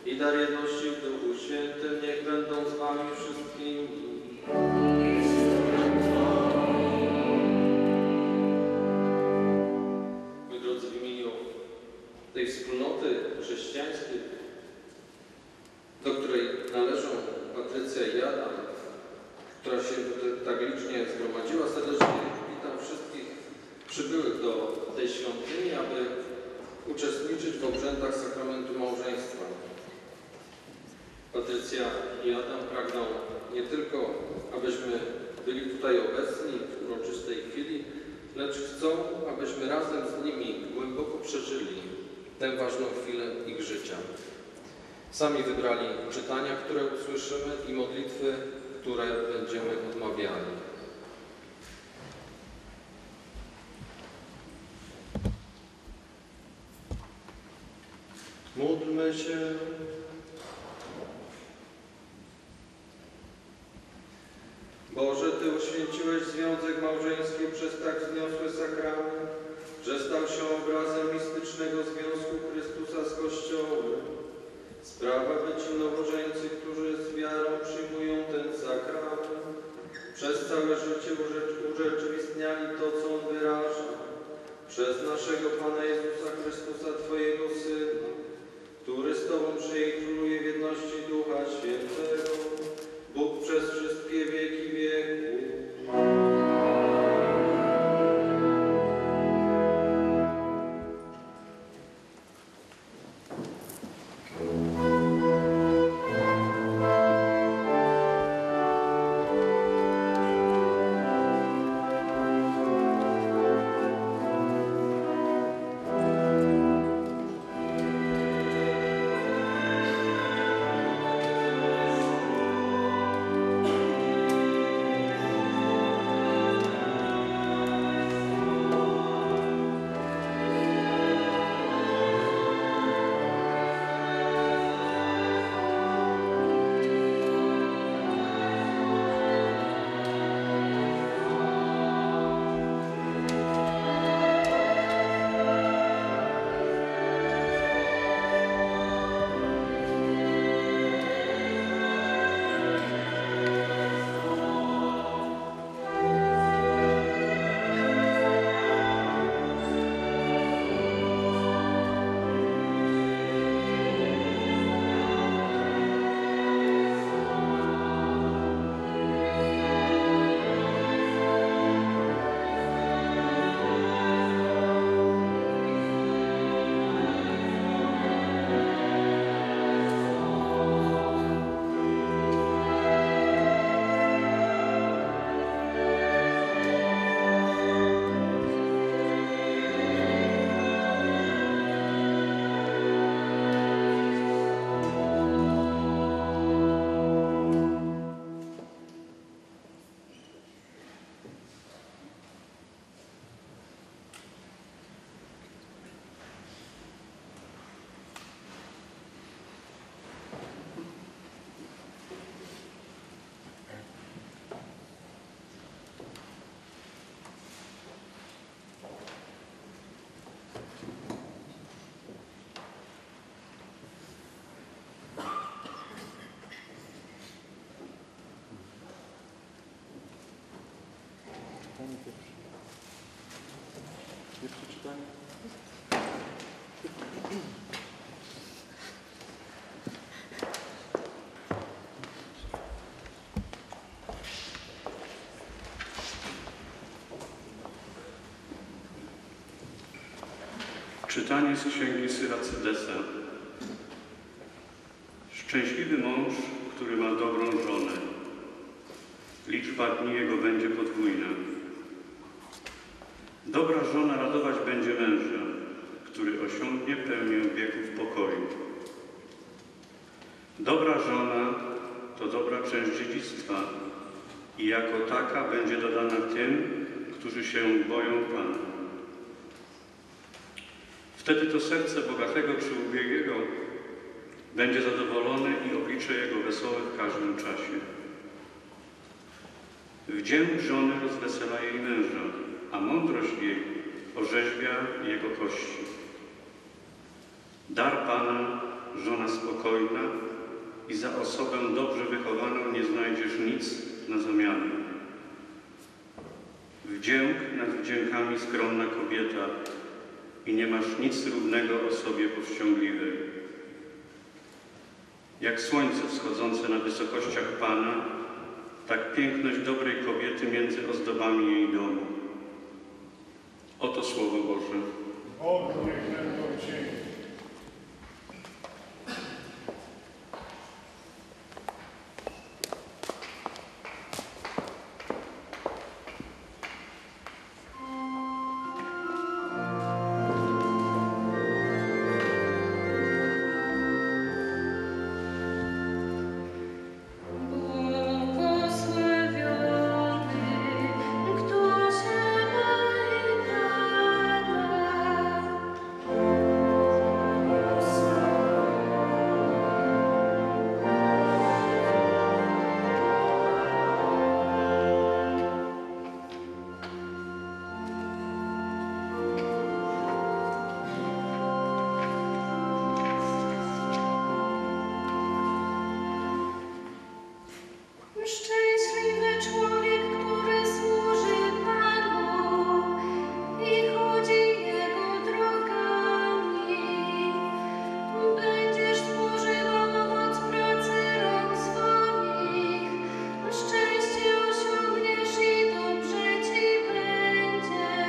i dar jedności w Duchu Świętym niech będą z wami wszystkimi. Moi drodzy, w imieniu tej wspólnoty chrześcijańskiej, do której należą Patrycja i Adam, która się tutaj tak licznie zgromadziła, serdecznie witam wszystkich przybyłych do tej świątyni, aby uczestniczyć w obrzędach sakramentu małżeństwa. Patrycja i Adam pragną nie tylko, abyśmy byli tutaj obecni w uroczystej chwili, lecz chcą, abyśmy razem z nimi głęboko przeżyli tę ważną chwilę ich życia. Sami wybrali czytania, które usłyszymy, i modlitwy, które będziemy odmawiali. Módlmy się. Boże, Ty uświęciłeś związek małżeński przez tak wzniosły sakrament, że stał się obrazem mistycznego związku Chrystusa z Kościołem. Sprawa, by ci nowożeńcy, którzy z wiarą przyjmują ten sakrament, przez całe życie urzeczywistniali to, co On wyraża. Przez naszego Pana Jezusa Chrystusa, Twojego Syna, który z Tobą żyje i króluje w jedności Ducha Świętego, Bóg przez wszystkie wieki wieków. Pierwsze czytanie. Czytanie z księgi Syracydesa. Szczęśliwy mąż, który ma dobrą żonę. Liczba dni jego będzie podwójna. Dobra żona radować będzie męża, który osiągnie pełnię wieków pokoju. Dobra żona to dobra część dziedzictwa i jako taka będzie dodana tym, którzy się boją Pana. Wtedy to serce bogatego czy ubiegłego będzie zadowolone i oblicze jego wesołe w każdym czasie. Wdzięk żony rozwesela jej męża, a mądrość jej orzeźwia jego kości. Dar Pana, żona spokoju. spokojna i za osobę dobrze wychowaną nie znajdziesz nic na zamianę. Wdzięk nad wdziękami skromna kobieta i nie masz nic równego osobie powściągliwej. Jak słońce wschodzące na wysokościach Pana, tak piękność dobrej kobiety między ozdobami jej domu. Oto Słowo Boże. Bogu niech będą dzięki. Szczęśliwy człowiek, który służy Panu i chodzi Jego drogami. Będziesz spożywał owoc pracy rąk swoich. Szczęście osiągniesz i dobrze Ci będzie.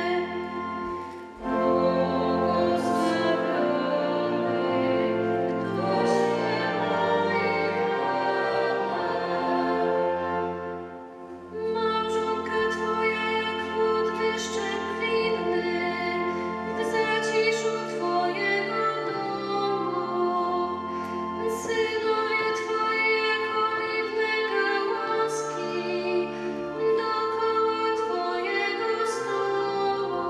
Małżonka Twoja jak wodny szczep winny w zaciszu Twojego domu. Synowie Twoi jak oliwne gałązki dokoła Twojego stołu.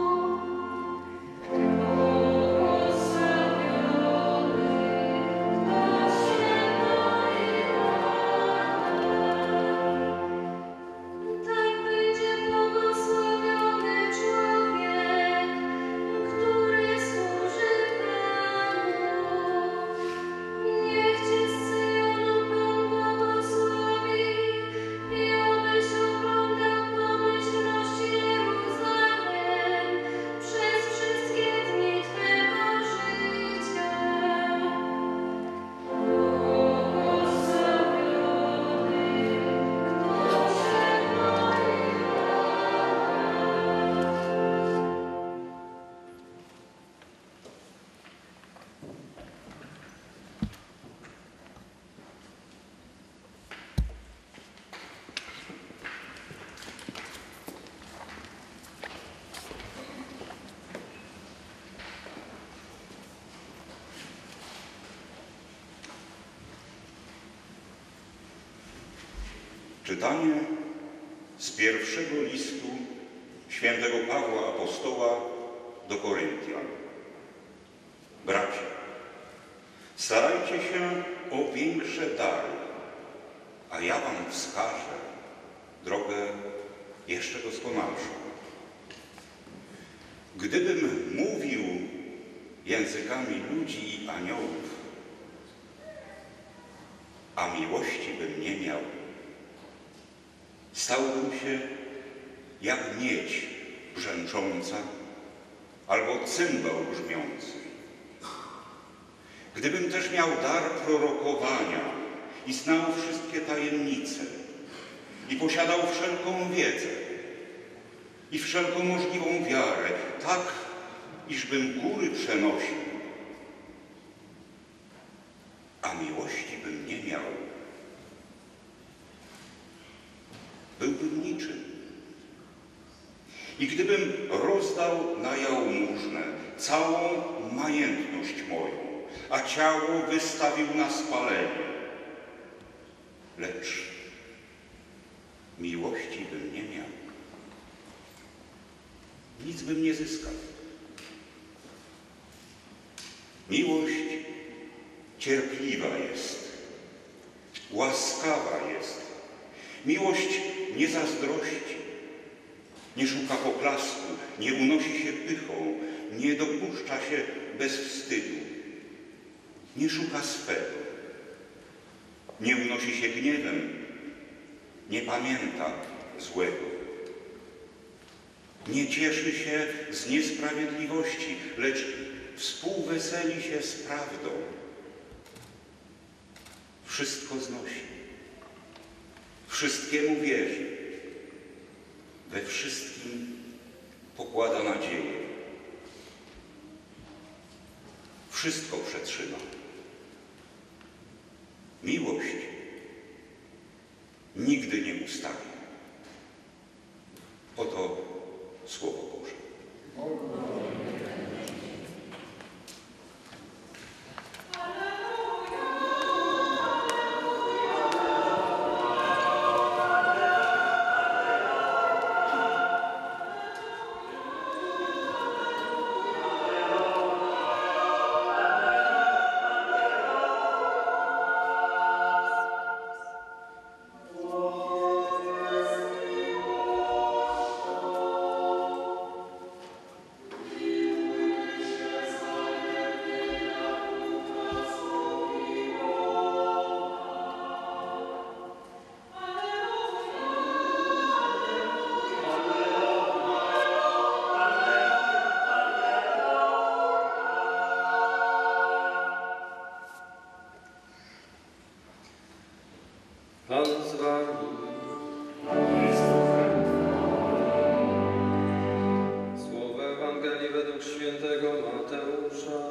Tak będzie błogosławiony człowiek, który służy Panu. Niech Cię z Syjonu Pan błogosławi i obyś oglądał pomyślność Jeruzalem przez wszystkie dni Twego życia. Czytanie z pierwszego listu świętego Pawła Apostoła do Koryntian. Bracia, starajcie się o większe dary, a ja wam wskażę drogę jeszcze doskonalszą. Gdybym mówił językami ludzi i aniołów, a miłości bym nie miał, stałbym się jak miedź brzęcząca albo cymbał brzmiący. Gdybym też miał dar prorokowania i znał wszystkie tajemnice i posiadał wszelką wiedzę i wszelką możliwą wiarę, tak, iżbym góry przenosił, a miłości bym nie miał, byłbym niczym. I gdybym rozdał na jałmużnę całą majętność moją, a ciało wystawił na spalenie, lecz miłości bym nie miał, nic bym nie zyskał. Miłość cierpliwa jest, łaskawa jest. Miłość nie zazdrości, nie szuka poklasku, nie unosi się pychą, nie dopuszcza się bezwstydu. nie szuka swego, nie unosi się gniewem, nie pamięta złego. Nie cieszy się z niesprawiedliwości, lecz współweseli się z prawdą. Wszystko znosi, wszystkiemu wierzy, we wszystkim pokłada nadzieję. Wszystko przetrzyma. Miłość nigdy nie ustawi. Oto Słowo Boże. Pan z wami. Słowo Ewangelii według świętego Mateusza.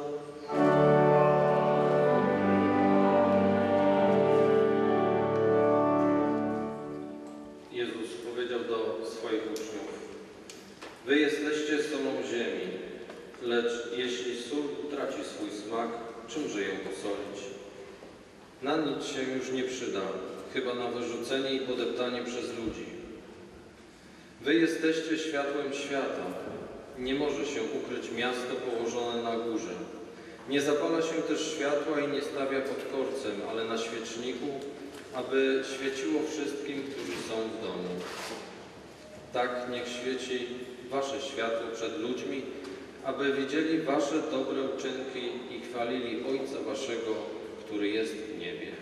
Jezus powiedział do swoich uczniów: Wy jesteście solą ziemi, lecz jeśli sól utraci swój smak, czymże ją posolić? Na nic się już nie przyda, chyba na wyrzucenie i podeptanie przez ludzi. Wy jesteście światłem świata. Nie może się ukryć miasto położone na górze. Nie zapala się też światła i nie stawia pod korcem, ale na świeczniku, aby świeciło wszystkim, którzy są w domu. Tak niech świeci wasze światło przed ludźmi, aby widzieli wasze dobre uczynki i chwalili Ojca waszego, który jest w niebie.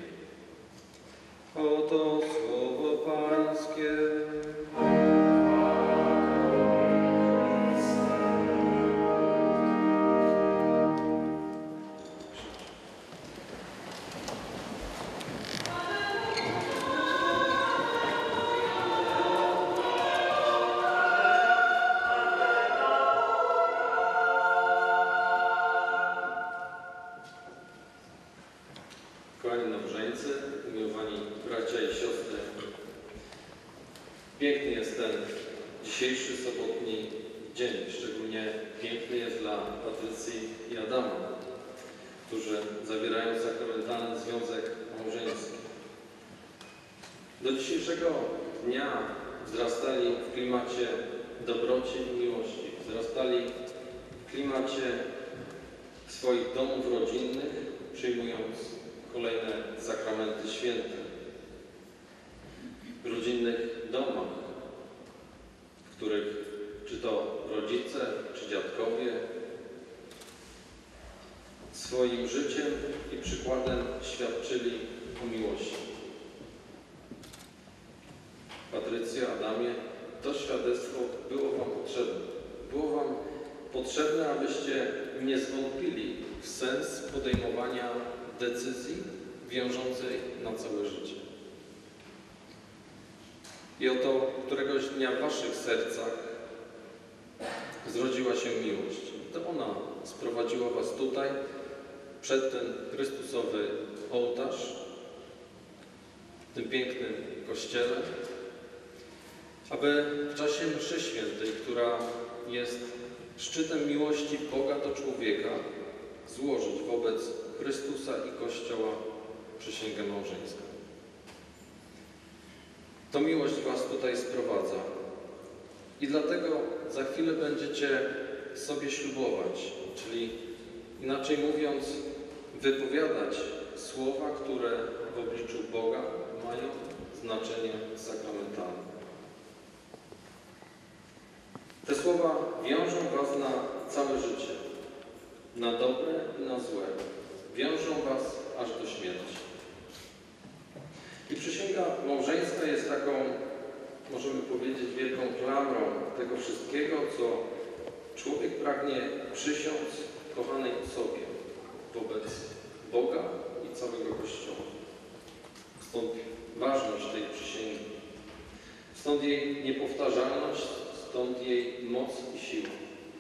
Oto słowo Pańskie. Kochani nabożeńcy, umiłowani bracia i siostry, piękny jest ten dzisiejszy sobotni dzień. Szczególnie piękny jest dla Patrycji i Adama, którzy zawierają sakramentalny związek małżeński. Do dzisiejszego dnia wzrastali w klimacie dobroci i miłości. Wzrastali w klimacie swoich domów rodzinnych, przyjmując kolejne sakramenty święte. W rodzinnych domach, w których czy to rodzice, czy dziadkowie swoim życiem i przykładem świadczyli o miłości. Patrycja, Adamie, to świadectwo było wam potrzebne. Było wam potrzebne, abyście nie zwątpili w sens podejmowania decyzji wiążącej na całe życie. I oto któregoś dnia w waszych sercach zrodziła się miłość. To ona sprowadziła was tutaj, przed ten Chrystusowy ołtarz, w tym pięknym kościele, aby w czasie mszy świętej, która jest szczytem miłości Boga do człowieka, złożyć wobec Chrystusa i Kościoła przysięgę małżeńską. To miłość was tutaj sprowadza. I dlatego za chwilę będziecie sobie ślubować, czyli inaczej mówiąc, wypowiadać słowa, które w obliczu Boga mają znaczenie sakramentalne. Te słowa wiążą was na całe życie, na dobre i na złe. wiążą was aż do śmierci. I przysięga małżeńska jest taką, możemy powiedzieć, wielką klamrą tego wszystkiego, co człowiek pragnie przysiąc kochanej osobie wobec Boga i całego Kościoła. Stąd ważność tej przysięgi. Stąd jej niepowtarzalność, stąd jej moc i siła.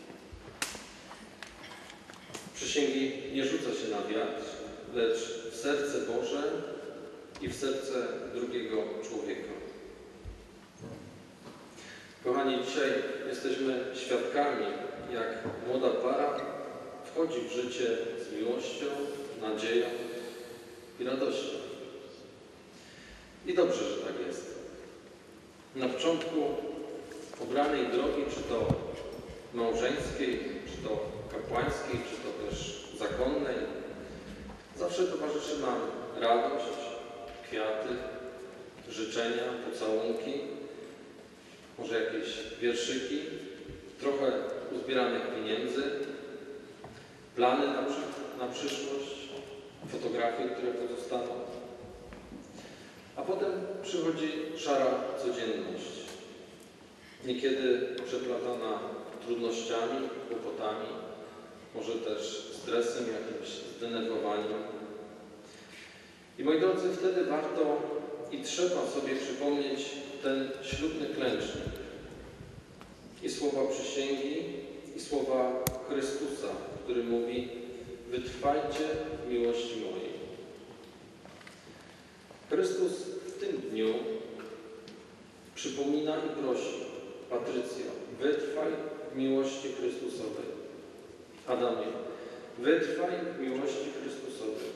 Przysięgi nie rzuca się na wiatr, lecz w serce Boże i w serce drugiego człowieka. Kochani, dzisiaj jesteśmy świadkami, jak młoda para wchodzi w życie z miłością, nadzieją i radością. I dobrze, że tak jest. Na początku obranej drogi, czy to małżeńskiej, czy to kapłańskiej, czy to też zakonnej, zawsze towarzyszy nam radość, kwiaty, życzenia, pocałunki, może jakieś wierszyki, trochę uzbieranych pieniędzy, plany na przyszłość, fotografie, które pozostaną. A potem przychodzi szara codzienność, niekiedy przeplatana trudnościami, kłopotami, może też stresem, jakimś zdenerwowaniem. I moi drodzy, wtedy warto i trzeba sobie przypomnieć ten ślubny klęcznik i słowa przysięgi, i słowa Chrystusa, który mówi: wytrwajcie w miłości mojej. Chrystus w tym dniu przypomina i prosi: Patrycjo, wytrwaj w miłości Chrystusowej. Adamie, wytrwaj w miłości Chrystusowej.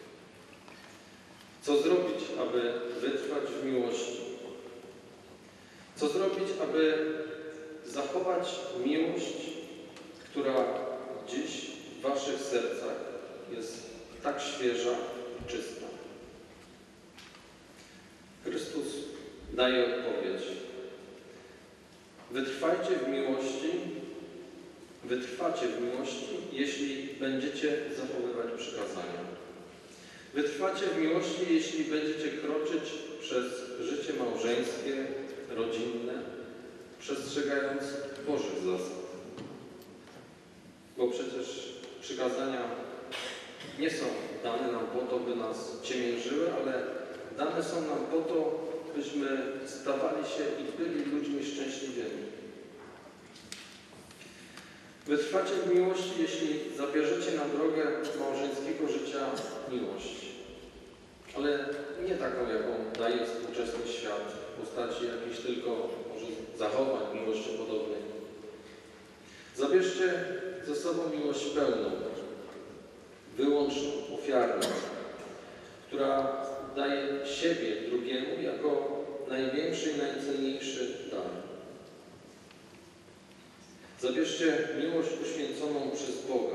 Co zrobić, aby wytrwać w miłości? Co zrobić, aby zachować miłość, która dziś w waszych sercach jest tak świeża i czysta? Chrystus daje odpowiedź. Wytrwajcie w miłości, wytrwacie w miłości, jeśli będziecie zachowywać przykazania. Wytrwacie w miłości, jeśli będziecie kroczyć przez życie małżeńskie, rodzinne, przestrzegając Bożych zasad. Bo przecież przykazania nie są dane nam po to, by nas ciemiężyły, ale dane są nam po to, byśmy stawali się i byli ludźmi szczęśliwymi. Wytrwacie w miłości, jeśli zabierzecie na drogę małżeńskiego życia miłość. Ale nie taką, jaką daje współczesny świat, w postaci jakichś tylko może zachowań miłościopodobnych. Zabierzcie ze sobą miłość pełną, wyłączną, ofiarną, która daje siebie drugiemu jako największy i najcenniejszy dar. Zabierzcie miłość uświęconą przez Boga,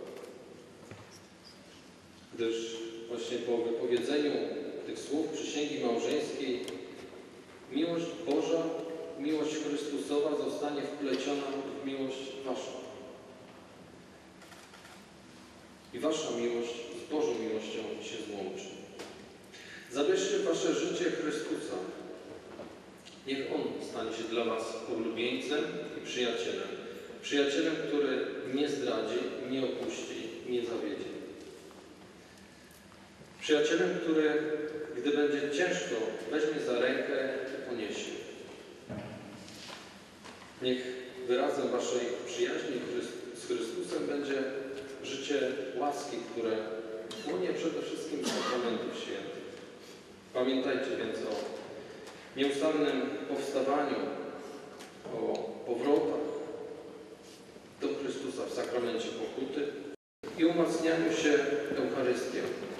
gdyż właśnie po wypowiedzeniu tych słów przysięgi małżeńskiej miłość Boża, miłość Chrystusowa zostanie wpleciona w miłość waszą. I wasza miłość z Bożą miłością się złączy. Zabierzcie wasze życie Chrystusa. Niech On stanie się dla was ulubieńcem i przyjacielem. Przyjacielem, który nie zdradzi, nie opuści, nie zawiedzie. Przyjacielem, który, gdy będzie ciężko, weźmie za rękę i poniesie. Niech wyrazem waszej przyjaźni z Chrystusem będzie życie łaski, które płynie przede wszystkim z sakramentów świętych. Pamiętajcie więc o nieustannym powstawaniu, o powrotach do Chrystusa w sakramencie pokuty i umacnianiu się Eucharystią.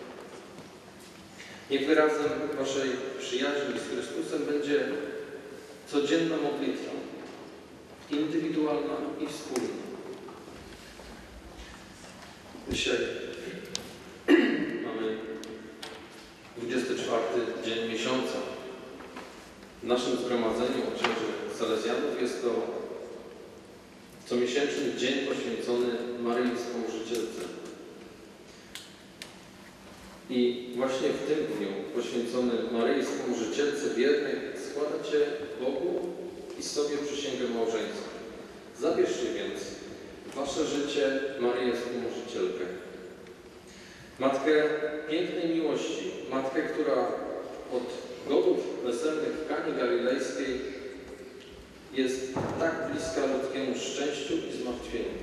Niech wyrazem waszej przyjaźni z Chrystusem będzie codzienna modlitwa, indywidualna i wspólna. Dzisiaj mamy 24 dzień miesiąca. W naszym zgromadzeniu księży salezjanów jest to comiesięczny dzień poświęcony Maryi Współżycielce. I właśnie w tym dniu poświęconym Maryi Wspomożycielce Wiernej składacie Bogu i sobie przysięgę małżeńską. Zabierzcie więc wasze życie Maryję Wspomożycielkę. Matkę pięknej miłości, matkę, która od godów weselnych w Kanie Galilejskiej jest tak bliska ludzkiemu szczęściu i zmartwieniu.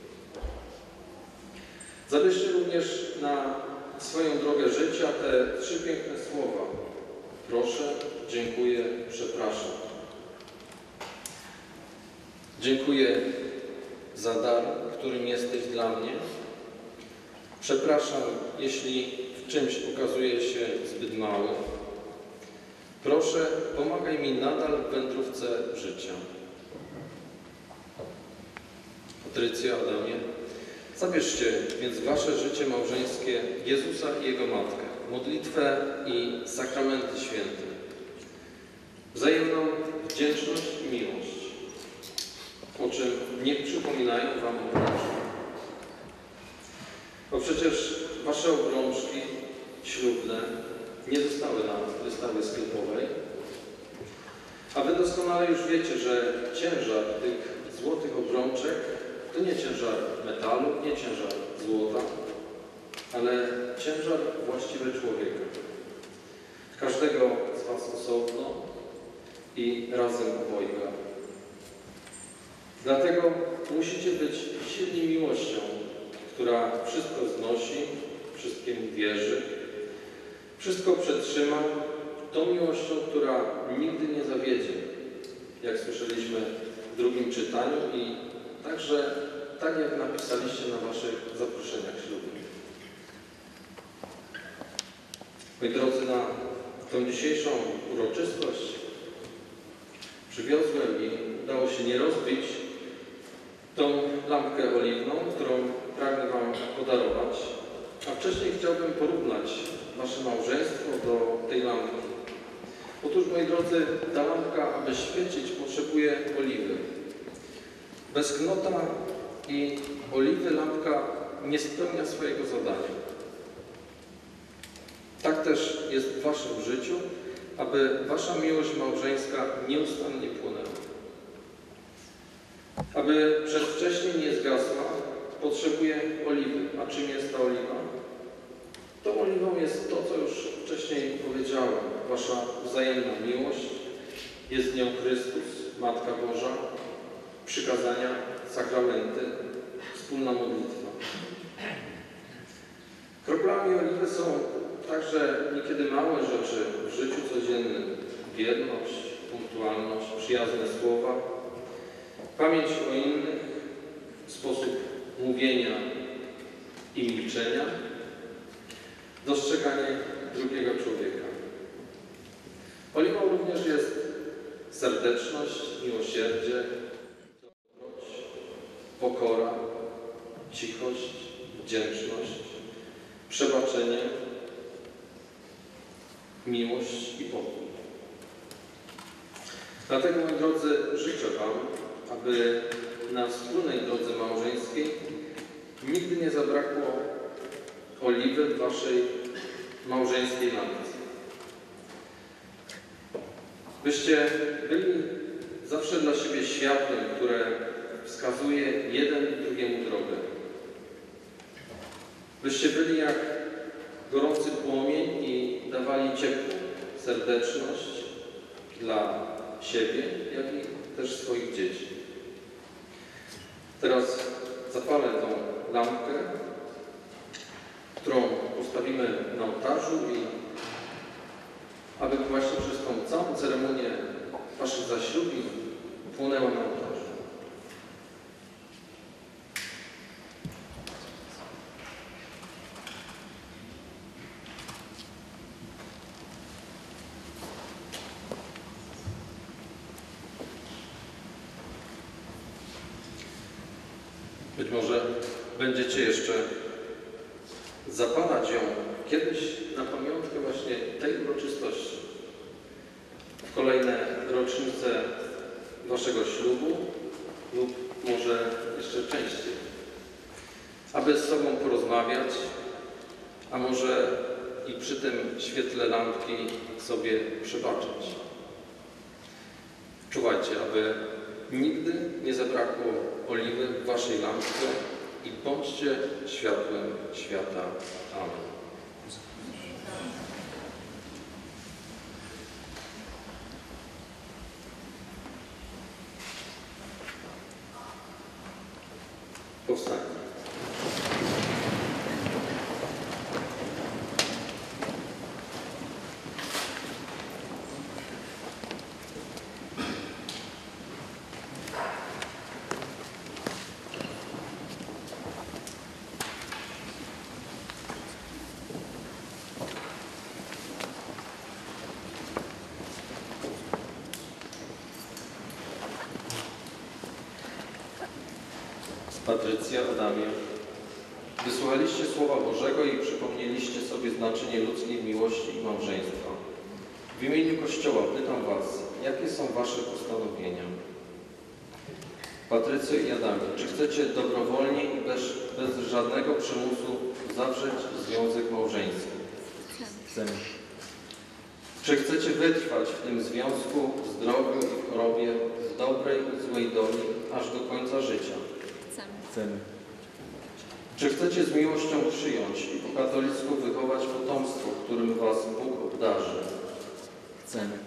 Zabierzcie również na swoją drogę życia te trzy piękne słowa: proszę, dziękuję, przepraszam. Dziękuję za dar, którym jesteś dla mnie. Przepraszam, jeśli w czymś okazuję się zbyt mały. Proszę, pomagaj mi nadal w wędrówce życia. Patrycja, Adamie, zabierzcie więc wasze życie małżeńskie Jezusa i Jego Matkę, modlitwę i sakramenty święte, wzajemną wdzięczność i miłość, o czym niech przypominają wam obrączki. Bo przecież wasze obrączki ślubne nie zostały na wystawie sklepowej, a wy doskonale już wiecie, że ciężar tych złotych obrączek to nie ciężar metalu, nie ciężar złota, ale ciężar właściwy człowieka. Każdego z was osobno i razem obojga. Dlatego musicie być silni miłością, która wszystko znosi, wszystkiemu wierzy, wszystko przetrzyma, tą miłością, która nigdy nie zawiedzie, jak słyszeliśmy w drugim czytaniu i także tak jak napisaliście na waszych zaproszeniach ślubnych. Moi drodzy, na tę dzisiejszą uroczystość przywiozłem i udało się nie rozbić tą lampkę oliwną, którą pragnę wam podarować, a wcześniej chciałbym porównać wasze małżeństwo do tej lampki. Otóż, moi drodzy, ta lampka, aby świecić, potrzebuje oliwy. Bez knota i oliwy lampka nie spełnia swojego zadania. Tak też jest w waszym życiu, aby wasza miłość małżeńska nieustannie płonęła. Aby przedwcześnie nie zgasła, potrzebuje oliwy. A czym jest ta oliwa? Tą oliwą jest to, co już wcześniej powiedziałem. Wasza wzajemna miłość, jest nią Chrystus, Matka Boża, przykazania, sakramenty, wspólna modlitwa. Kroplami oliwy są także niekiedy małe rzeczy w życiu codziennym. Wierność, punktualność, przyjazne słowa, pamięć o innych, sposób mówienia i milczenia, dostrzeganie drugiego człowieka. Oliwą również jest serdeczność, miłosierdzie, dobroć, pokora, cichość, wdzięczność, przebaczenie, miłość i pokój. Dlatego, moi drodzy, życzę wam, aby na wspólnej drodze małżeńskiej nigdy nie zabrakło oliwy w waszej małżeńskiej lampce. Byście byli zawsze dla siebie światłem, które wskazuje jeden drugiemu drogę. Byście byli jak gorący płomień i dawali ciepło, serdeczność dla siebie, jak i też swoich dzieci. Teraz zapalę tą lampkę, którą postawimy na ołtarzu i aby właśnie przez tą całą ceremonię waszych zaślubin płonęła na ołtarzu. Być może będziecie jeszcze zapalać ją kiedyś na pamiątkę właśnie tej uroczystości. W kolejne rocznice waszego ślubu lub może jeszcze częściej. Aby z sobą porozmawiać, a może przy tym świetle lampki sobie przebaczyć. Czuwajcie, aby nigdy nie zabrakło oliwy w waszej lampce i bądźcie światłem świata. Amen. Powstańmy. Patrycja, Adamie, wysłuchaliście Słowa Bożego i przypomnieliście sobie znaczenie ludzkiej miłości i małżeństwa. W imieniu Kościoła pytam was, jakie są wasze postanowienia? Patrycjo i Adamie, czy chcecie dobrowolnie i bez żadnego przymusu zawrzeć związek małżeński? Chcemy. Czy chcecie wytrwać w tym związku w zdrowiu i w chorobie, w dobrej i złej doli, aż do końca życia? Chcemy. Czy chcecie z miłością przyjąć i po katolicku wychować potomstwo, którym was Bóg obdarzy? Chcemy.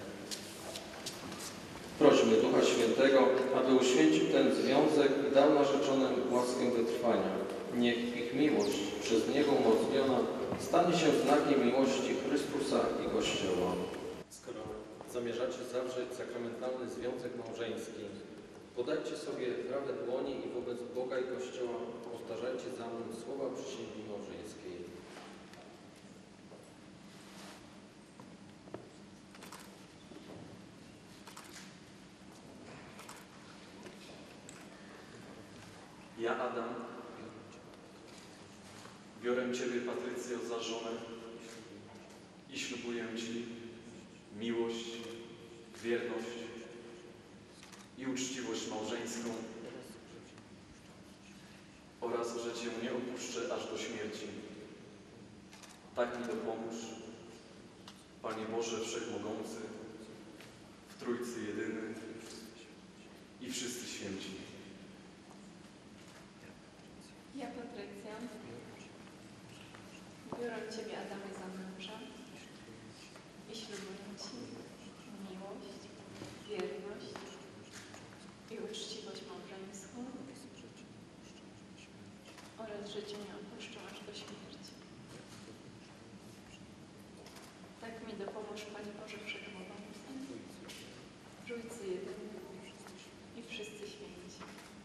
Prośmy Ducha Świętego, aby uświęcił ten związek i dał narzeczonym łaskę wytrwania. Niech ich miłość, przez Niego umocniona, stanie się znakiem miłości Chrystusa i Kościoła. Skoro zamierzacie zawrzeć sakramentalny związek małżeński, podajcie sobie prawe dłonie i wobec Boga i Kościoła powtarzajcie za mną słowa przysięgi małżeńskiej. Ja, Adam, biorę Ciebie, Patrycjo, za żonę i ślubuję Ci miłość, wierność i uczciwość małżeńską oraz, że Cię nie opuszczę aż do śmierci. Tak mi dopomóż, Panie Boże Wszechmogący, w Trójcy Jedyny i wszyscy święci. Ja, Patrycja, biorę Ciebie, Adamie, za męża i ślubuję Ci miłość, wierność i uczciwość małżeńską oraz, że Cię nie opuszczę aż do śmierci. Tak mi dopomóż, Panie Boże Wszechmogący, Trójcy Jedyny i wszyscy święci.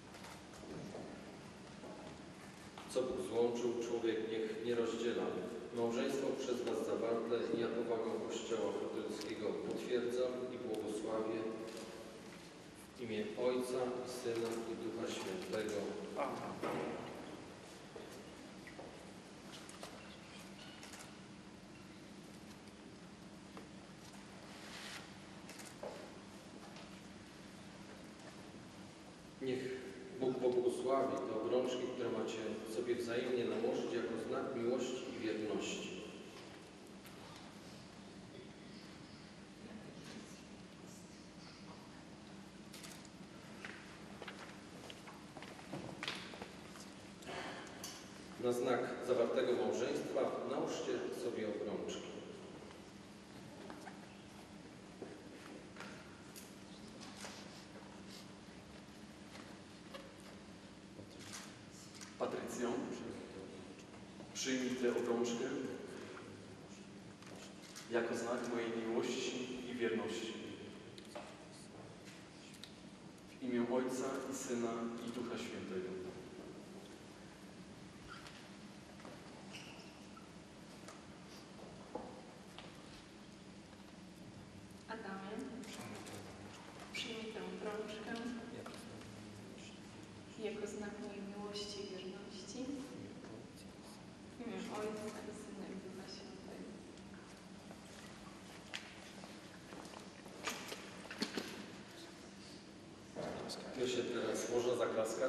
Co Bóg złączył, człowiek niech nie rozdziela. Małżeństwo przez was zawarte ja powagą Kościoła katolickiego potwierdzam i błogosławię w imię Ojca i Syna i Ducha Świętego. Amen. Niech Bóg pobłogosławi te obrączki, które macie sobie wzajemnie nałożyć jako znak miłości i wierności. Na znak zawartego małżeństwa nałóżcie sobie obrączki. Patrycjo, przyjmij tę obrączkę jako znak mojej miłości i wierności. W imię Ojca i Syna i Ducha Świętego. Adamie, przyjmij tę obrączkę jako znak mojej miłości i wierności w imię Ojca i Syna i Ducha Świętego. Myślę, teraz można zaklaskać.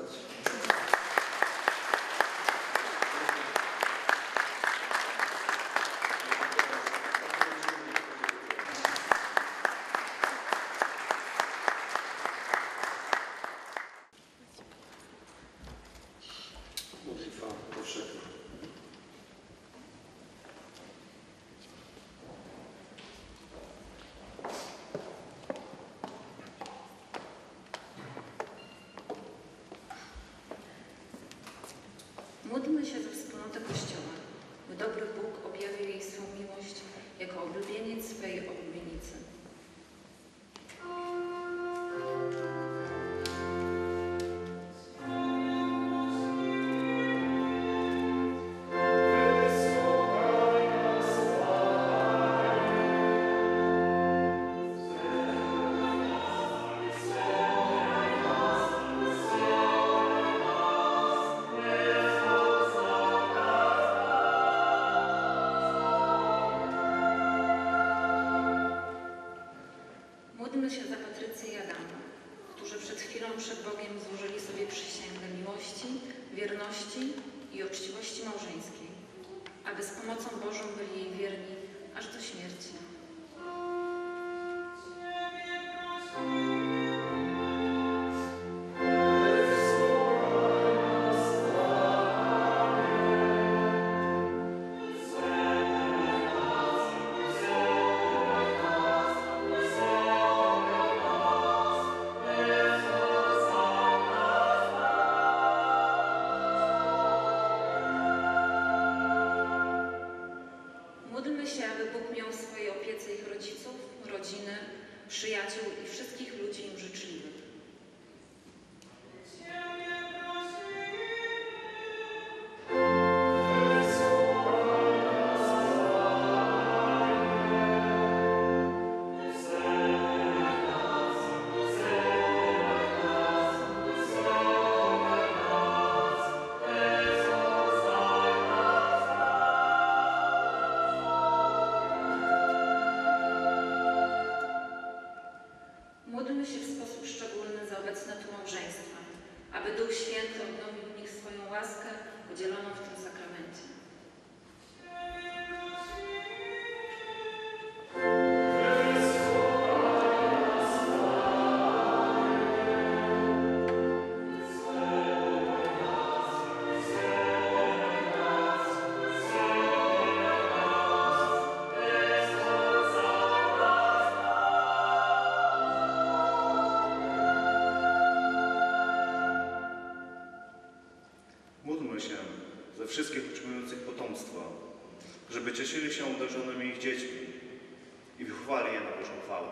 Módlmy się, aby Bóg miał w swojej opiece ich rodziców, rodziny, przyjaciół i wszystkich ludzi im życzliwych. Módlmy się w sposób szczególny za obecne tu małżeństwa, aby Duch Święty odnowił w nich swoją łaskę udzieloną w tym sakramencie. Módlmy się za wszystkich otrzymujących potomstwa, żeby cieszyli się obdarzonymi ich dziećmi i wychowali je na Bożą chwałę.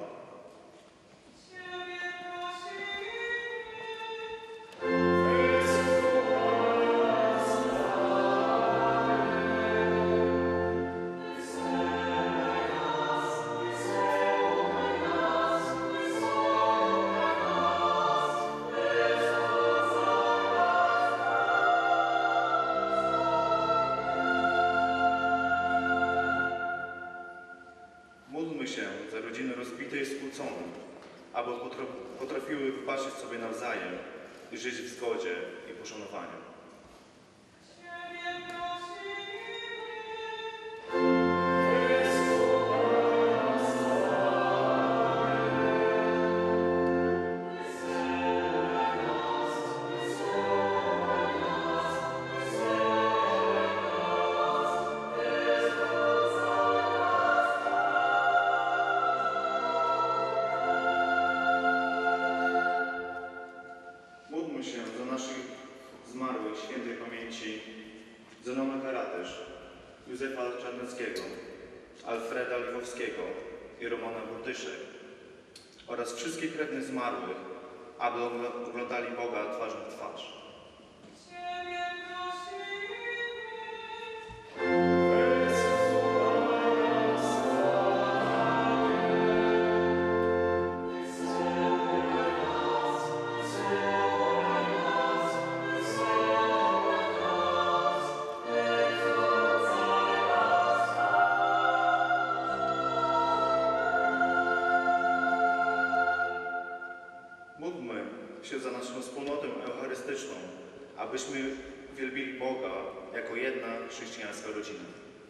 Módlmy się za rodziny rozbite i skłócone, aby potrafiły wybaczyć sobie nawzajem i żyć w zgodzie i poszanowaniu. Módlmy się za naszych zmarłych świętej pamięci Zenona Karatysz, Józefa Czarneckiego, Alfreda Liwowskiego i Romana Burdyszek oraz wszystkich krewnych zmarłych, aby oglądali Boga twarzą w twarz. Módlmy się za naszą wspólnotę eucharystyczną, abyśmy wielbili Boga jako jedna chrześcijańska rodzina.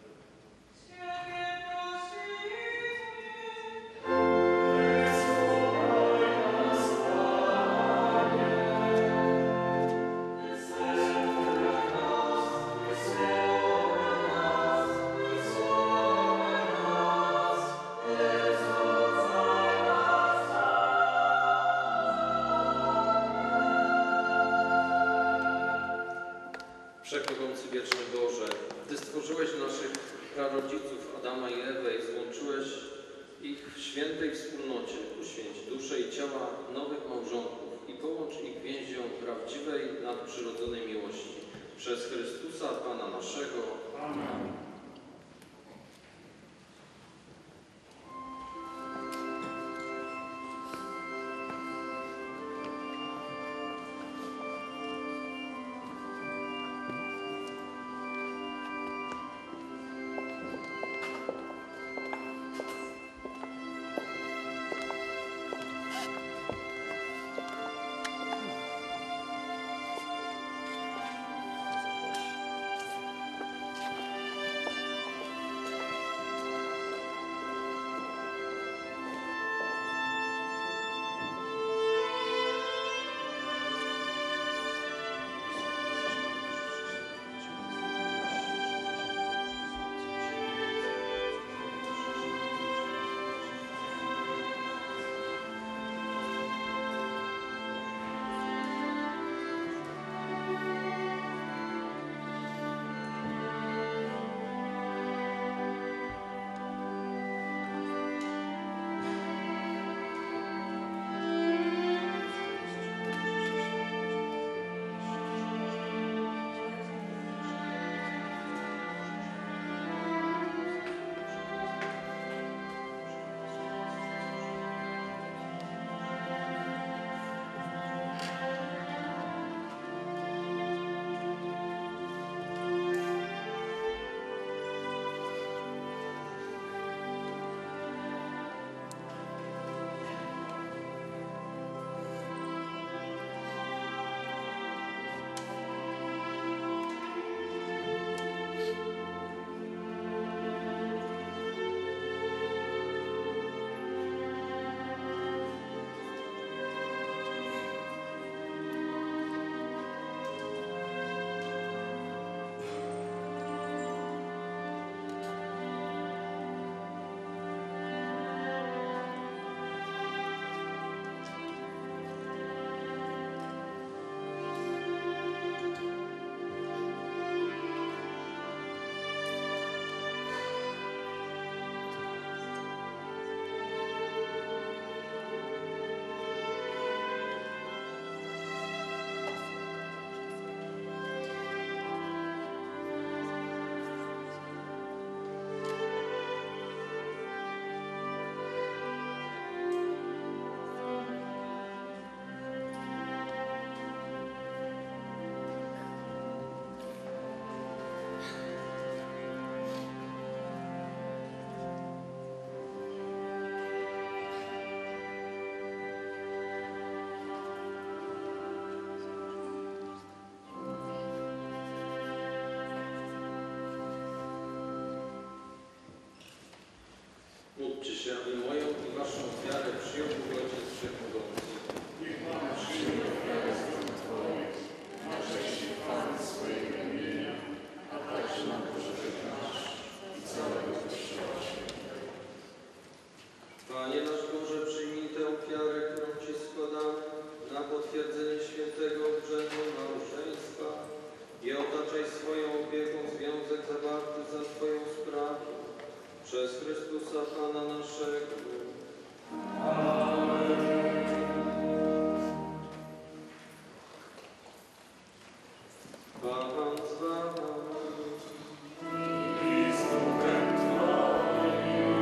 Wszechmogący wieczny Boże, Ty stworzyłeś naszych prarodziców Adama i Ewę i złączyłeś ich w świętej wspólnocie. Uświęć dusze i ciała nowych małżonków i połącz ich więzią prawdziwej, nadprzyrodzonej miłości. Przez Chrystusa Pana naszego. Amen. Módlcie się, aby moją i waszą ofiarę przyjął Bóg Ojciec Wszechmogący. Niech Pan przyjmie ofiarę z rąk Twoich, na cześć i chwałę swojego imienia, a także na pożytek nasz i całego Kościoła Świętego. Panie nasz Boże, przyjmij tę ofiarę, którą Ci składamy na potwierdzenie świętego obrzędu małżeństwa i otaczaj swoją opieką związek zawarty za Twoją sprawą przez Chrystusa Pana naszego. Pan z Wami. I z duchem Twoim.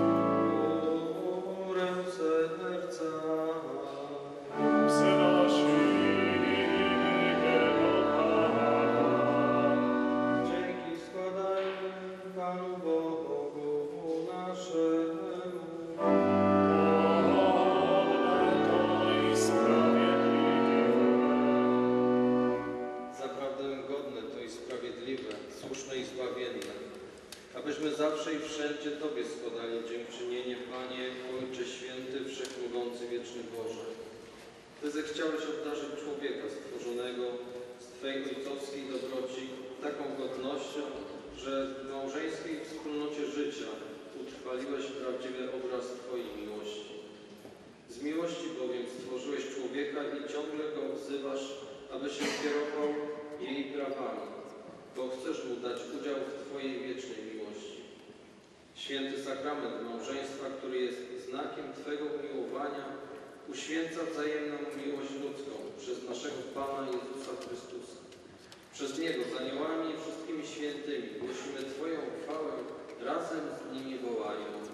Serca. Dzięki składajmy Panu Bogu naszemu. Zaprawdę godne to i sprawiedliwe, słuszne i zbawienne, abyśmy zawsze i wszędzie Tobie składali dziękczynienie, Panie, Ojcze Święty, Wszechmogący, Wieczny Boże. Ty zechciałeś obdarzyć człowieka stworzonego z Twej ojcowskiej dobroci taką godnością, że w małżeńskiej wspólnocie życia utrwaliłeś prawdziwy obraz Twojej miłości. Z miłości bowiem stworzyłeś człowieka i ciągle go wzywasz, aby się kierował jej prawami, bo chcesz mu dać udział w Twojej wiecznej miłości. Święty sakrament małżeństwa, który jest znakiem Twego umiłowania, uświęca wzajemną miłość ludzką przez naszego Pana Jezusa Chrystusa. Przez Niego z aniołami i wszystkimi świętymi głosimy Twoją chwałę razem z nimi wołając.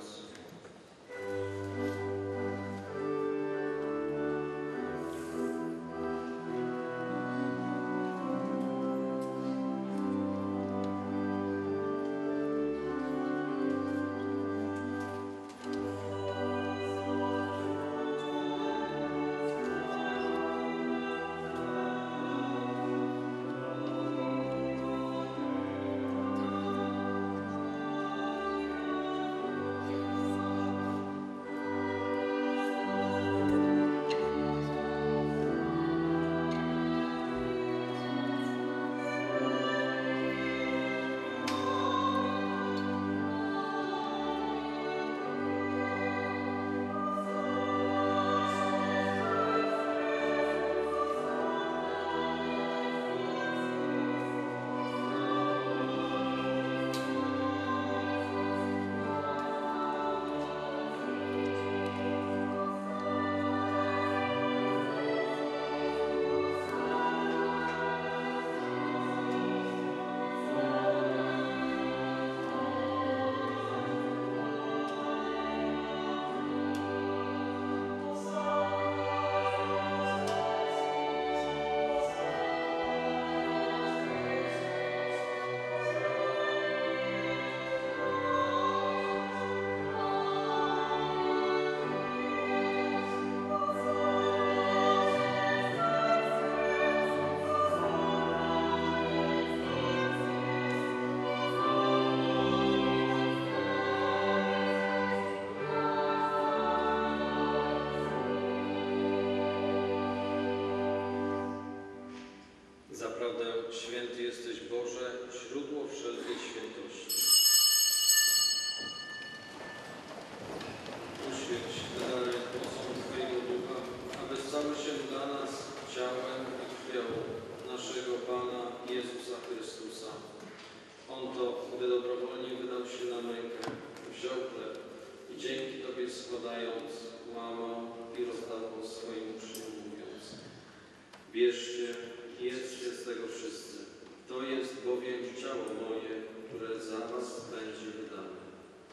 Zaprawdę święty jesteś Boże, źródło wszelkiej świętości. Uświęć te dary mocą Twojego Ducha, aby stały się dla nas ciałem i krwią naszego Pana Jezusa Chrystusa. On to, gdy dobrowolnie wydał się na mękę, wziął chleb i dzięki Tobie składając, łamał i rozdawał swoim uczniom, mówiąc: bierzcie i jedzcie z tego wszyscy. To jest bowiem ciało moje, które za was będzie wydane.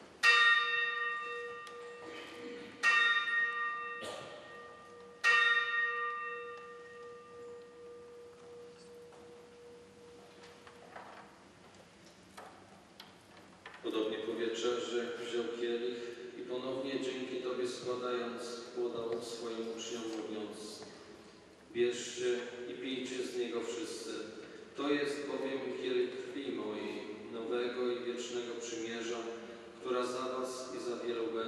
Podobnie po wieczerzy wziął kielich i ponownie dzięki Tobie składając, podał swoim uczniom, mówiąc: bierzcie i pijcie z niego wszyscy. To jest bowiem kielich krwi mojej, nowego i wiecznego przymierza, która za was i za wielu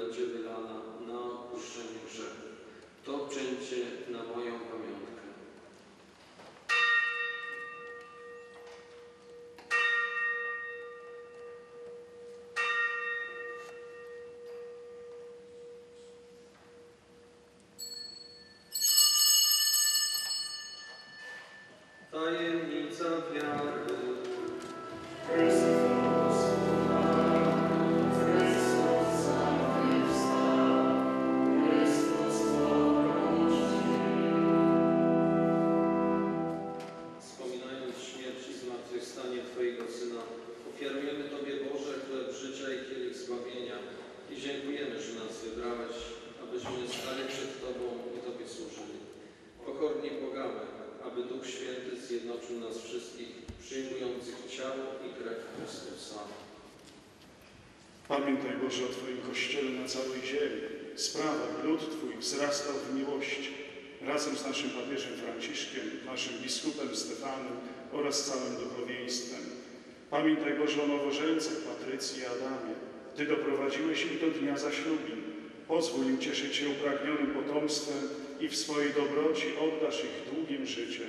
abyśmy stali przed Tobą i Tobie służyli. Pokornie błagamy, aby Duch Święty zjednoczył nas wszystkich, przyjmujących ciało i krew Chrystusa. Pamiętaj, Boże, o Twoim Kościele na całej ziemi. Spraw, aby lud Twój wzrastał w miłości. Razem z naszym papieżem Franciszkiem, naszym biskupem Stefanem oraz całym duchowieństwem. Pamiętaj, Boże, o nowożeńcach Patrycji i Adamie. Ty doprowadziłeś ich do dnia zaślubin. Pozwól im cieszyć się upragnionym potomstwem i w swojej dobroci oddasz ich długim życiem.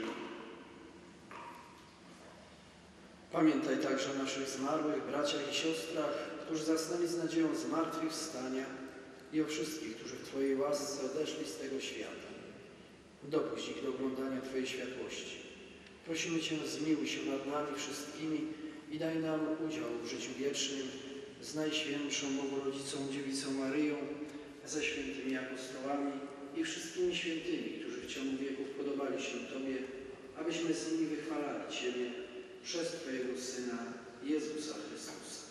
Pamiętaj także o naszych zmarłych braciach i siostrach, którzy zasnęli z nadzieją zmartwychwstania i o wszystkich, którzy w Twojej łasce odeszli z tego świata. Dopuść ich do oglądania Twojej światłości. Prosimy Cię, zmiłuj się nad nami wszystkimi i daj nam udział w życiu wiecznym z Najświętszą Bogorodzicą Dziewicą Maryją, ze świętymi apostołami i wszystkimi świętymi, którzy w ciągu wieków podobali się Tobie, abyśmy z nimi wychwalali Ciebie przez Twojego Syna, Jezusa Chrystusa.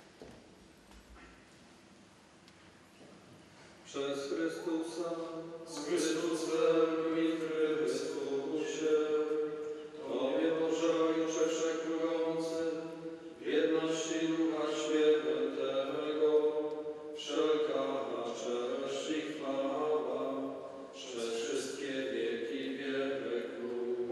Przez Chrystusa, z Chrystusem i w Chrystusie, Tobie, Boże Ojcze Wszechmogący, w jedności Ducha Świętego, wszelka cześć i chwała przez wszystkie wieki wieków.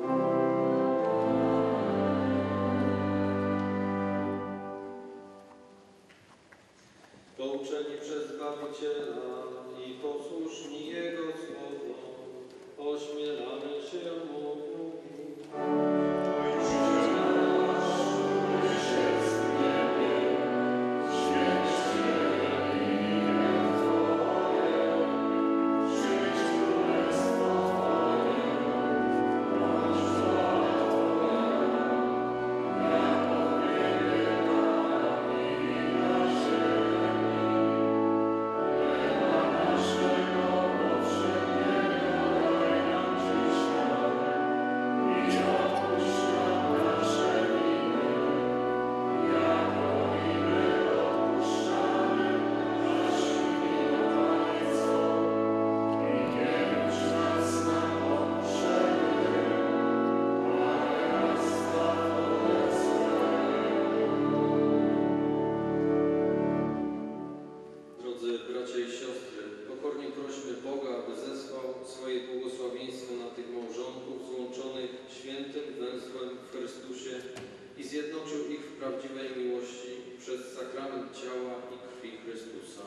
Pouczeni przez Zbawiciela i posłuszni Jego słowu, ośmielamy się mówić. Drodzy bracia i siostry, pokornie prośmy Boga, aby zesłał swoje błogosławieństwo na tych małżonków złączonych świętym węzłem w Chrystusie i zjednoczył ich w prawdziwej miłości przez sakrament ciała i krwi Chrystusa.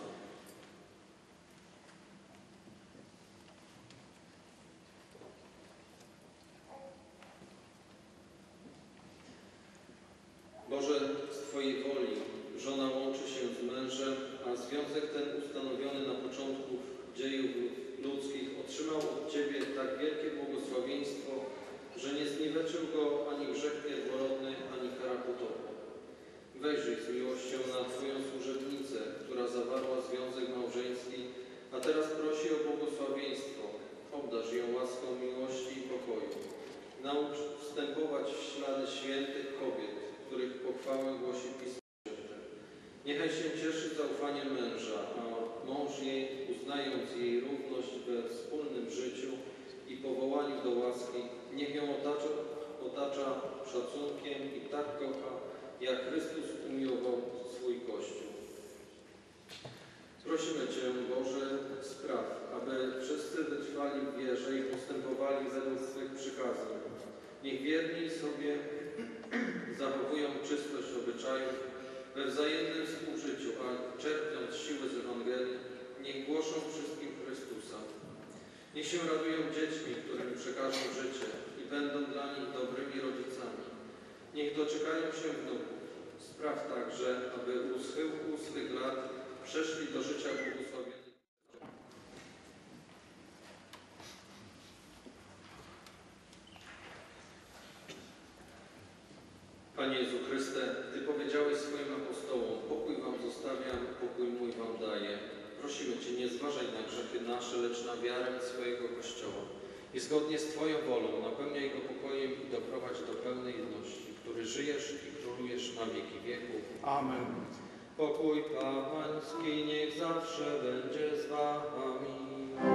Boże, z Twojej woli żona łączy się z mężem, a związek ten ustanowiony na początku dziejów ludzkich otrzymał od Ciebie tak wielkie błogosławieństwo, że nie zniweczył go ani grzech pierworodny, ani kara potopu. Wejrzyj z miłością na Twoją służebnicę, która zawarła związek małżeński, a teraz prosi o błogosławieństwo. Obdarz ją łaską miłości i pokoju. Naucz wstępować w ślady świętych kobiet, których pochwałę głosi Pismo Święte. Niechaj się cieszy zaufaniem męża, a mąż jej, uznając jej równość we wspólnym życiu i powołaniu do łaski, niech ją otacza szacunkiem i tak kocha, jak Chrystus umiłował swój Kościół. Prosimy Cię, Boże, spraw, aby wszyscy wytrwali w wierze i postępowali według swych przykazań. Niech wierni sobie zachowują czystość obyczajów we wzajemnym współżyciu, a czerpiąc siły z Ewangelii, niech głoszą wszystkim Chrystusa. Niech się radują dziećmi, którym przekażą życie i będą dla nich dobrymi rodzicami. Niech doczekają się wnuków. Spraw także, aby u schyłku swych lat przeszli do życia błogosławionych. Panie Jezu Chryste, Ty powiedziałeś swoim apostołom, pokój Wam zostawiam, pokój mój Wam daję. Prosimy Cię, nie zważaj na grzechy nasze, lecz na wiarę swojego Kościoła. I zgodnie z Twoją wolą napełniaj go pokojem i doprowadź do pełnej jedności, który żyjesz i królujesz na wieki wieków. Amen. Pokój Pański niech zawsze będzie z Wami.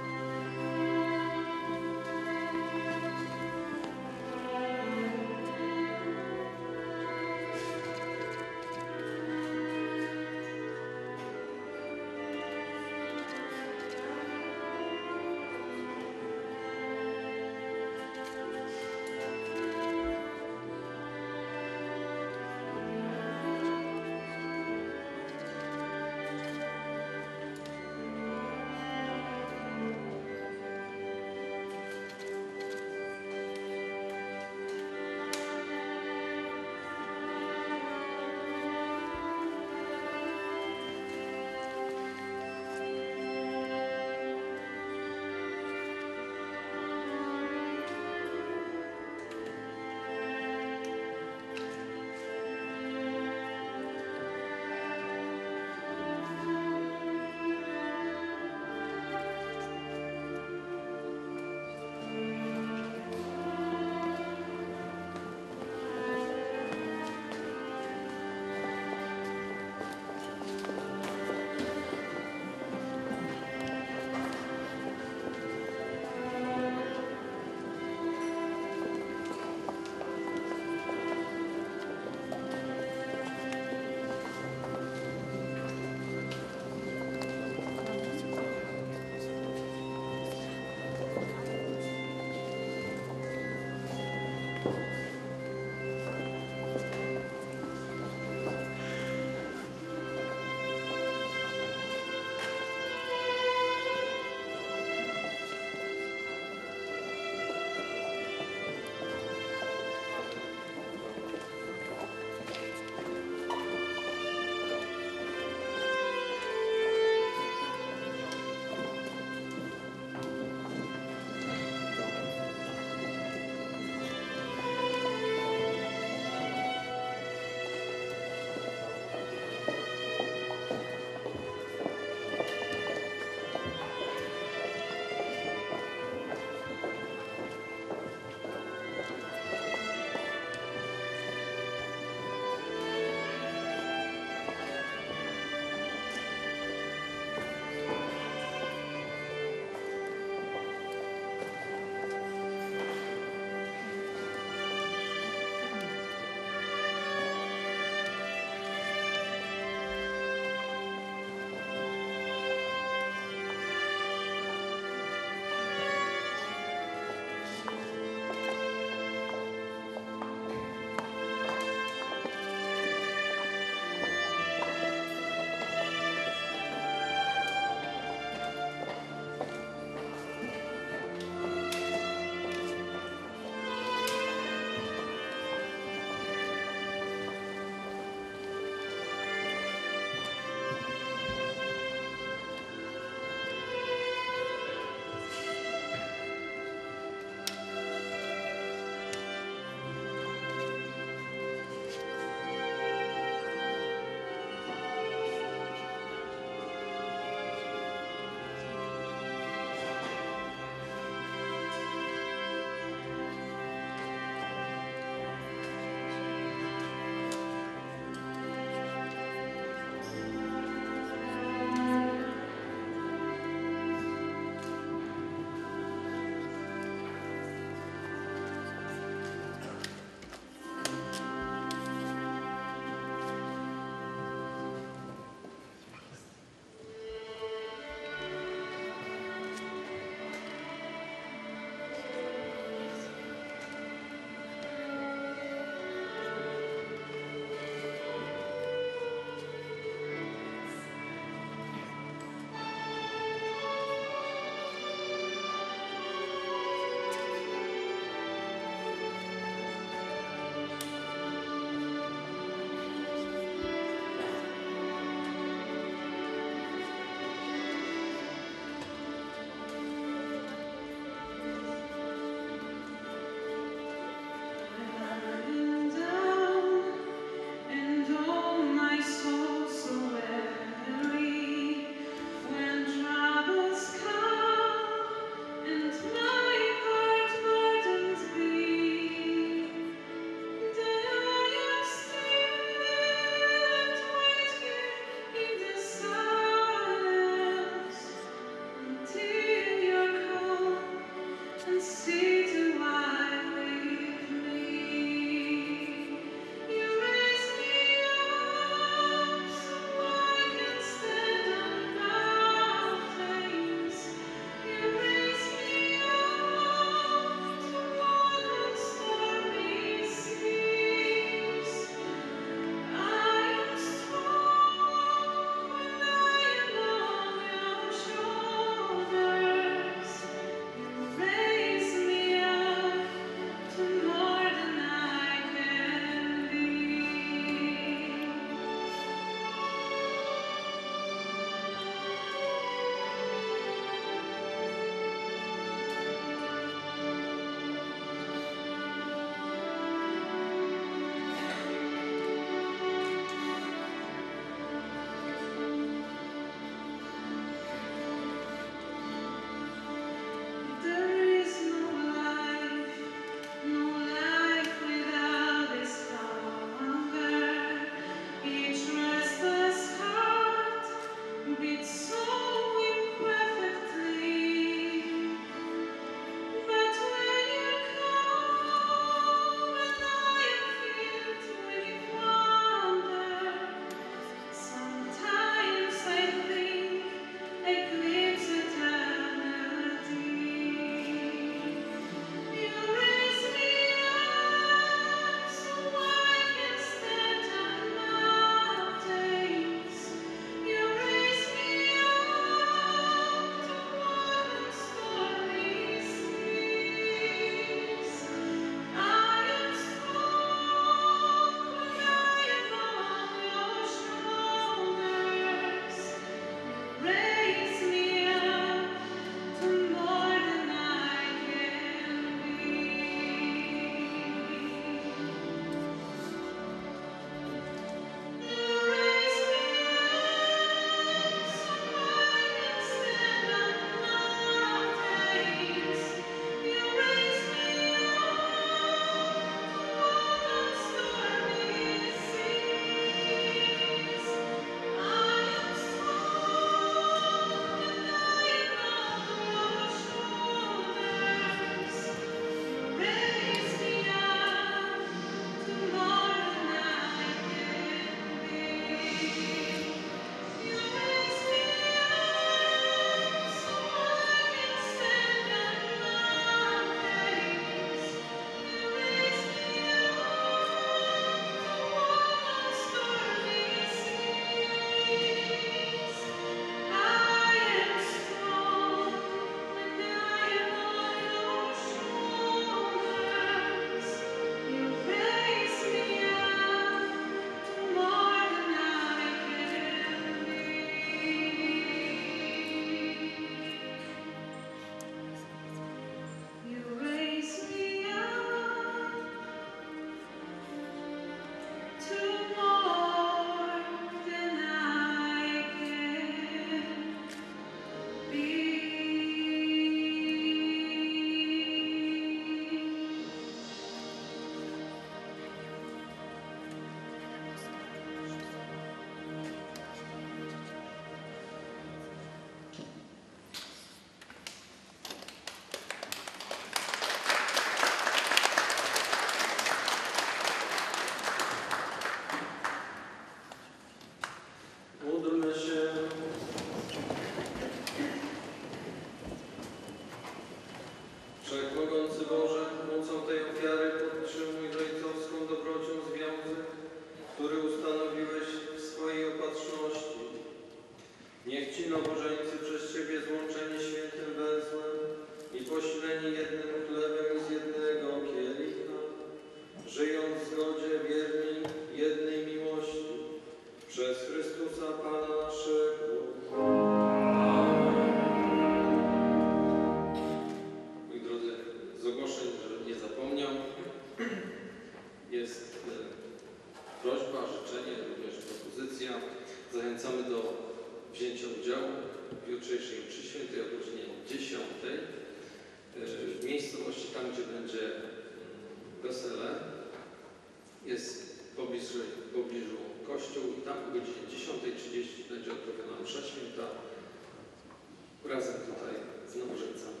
Zachęcamy do wzięcia udziału w jutrzejszej mszy świętej o godzinie 10. W miejscowości, tam gdzie będzie wesele, jest w pobliżu kościół i tam o godzinie 10:30 będzie odprawiona msza święta razem tutaj z nabożeńcami.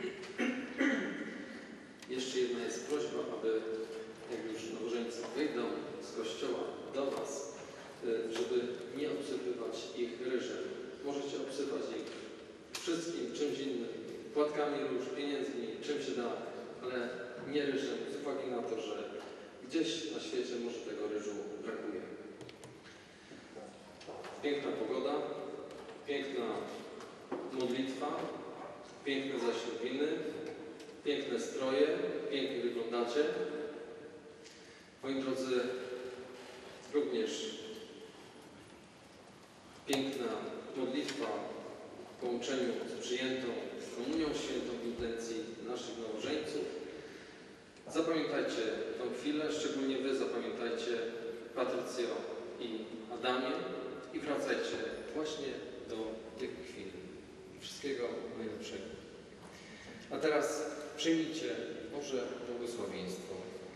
Jeszcze jedna jest prośba, aby jak już nabożeńcy wyjdą z kościoła do Was, żeby nie obsypywać ich ryżem. Możecie obsypać ich wszystkim, czymś innym, płatkami róż, pieniędzmi, czym się da, ale nie ryżem, z uwagi na to, że gdzieś na świecie może tego ryżu brakuje. Piękna pogoda, piękna modlitwa, piękne zaślubiny, piękne stroje, pięknie wyglądacie. Moi drodzy, również piękna modlitwa w połączeniu z przyjętą komunią świętą w intencji naszych nabożeńców. Zapamiętajcie tę chwilę, szczególnie Wy zapamiętajcie, Patrycjo i Adamie, i wracajcie właśnie do tych chwil. Wszystkiego najlepszego. A teraz przyjmijcie Boże błogosławieństwo.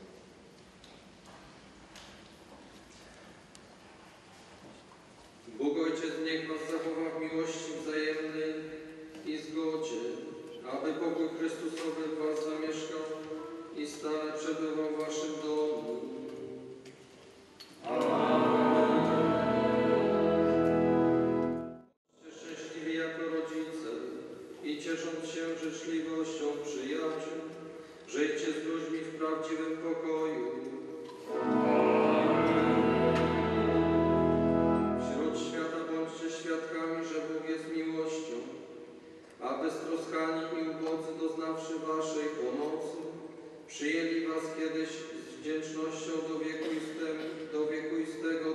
Bóg Ojciec niech Was zachowa w miłości wzajemnej i zgodzie, aby pokój Chrystusowy w Was zamieszkał i stale przebywał w Waszym domu. Bądźcie szczęśliwi jako rodzice i ciesząc się życzliwością przyjaciół, żyjcie z ludźmi w prawdziwym pokoju. Wśród świata bądźcie świadkami, że Bóg jest miłością, a beztroskani i ubodzy, doznawszy Waszej pomocy, przyjęli Was kiedyś z wdzięcznością do wiekuistego